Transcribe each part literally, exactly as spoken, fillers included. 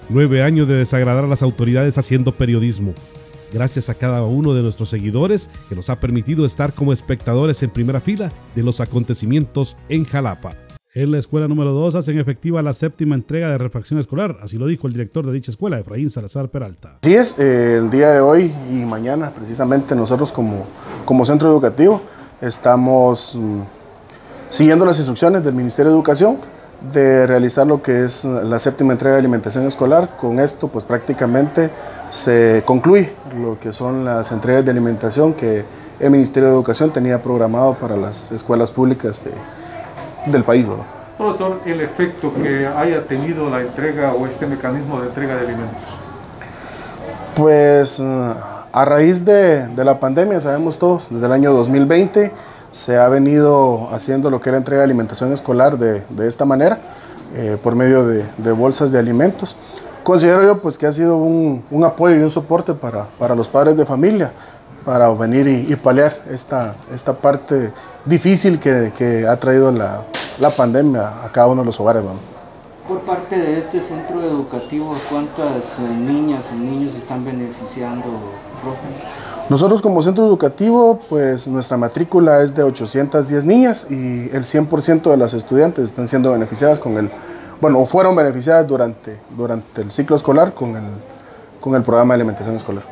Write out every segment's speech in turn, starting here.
Nueve años de desagradar a las autoridades haciendo periodismo. Gracias a cada uno de nuestros seguidores que nos ha permitido estar como espectadores en primera fila de los acontecimientos en Jalapa. En la escuela número dos hacen efectiva la séptima entrega de refacción escolar, así lo dijo el director de dicha escuela, Efraín Salazar Peralta. Así es, eh, el día de hoy y mañana precisamente nosotros como, como centro educativo estamos mm, siguiendo las instrucciones del Ministerio de Educación de realizar lo que es la séptima entrega de alimentación escolar. Con esto pues prácticamente se concluye lo que son las entregas de alimentación que el Ministerio de Educación tenía programado para las escuelas públicas de del país, ¿no? Profesor, el efecto que haya tenido la entrega o este mecanismo de entrega de alimentos. Pues a raíz de, de la pandemia, sabemos todos, desde el año dos mil veinte se ha venido haciendo lo que era entrega de alimentación escolar de, de esta manera, eh, por medio de, de bolsas de alimentos. Considero yo pues que ha sido un, un apoyo y un soporte para, para los padres de familia, para venir y, y paliar esta, esta parte difícil que, que ha traído la, la pandemia a cada uno de los hogares, ¿no? Por parte de este centro educativo, ¿cuántas niñas o niños están beneficiando, profe? Nosotros como centro educativo, pues nuestra matrícula es de ochocientas diez niñas y el cien por ciento de las estudiantes están siendo beneficiadas con el, bueno, o fueron beneficiadas durante, durante el ciclo escolar con el, con el programa de alimentación escolar.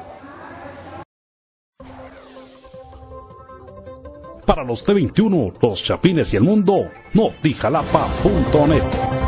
Para los T veintiuno, los Chapines y el mundo, Notijalapa punto net.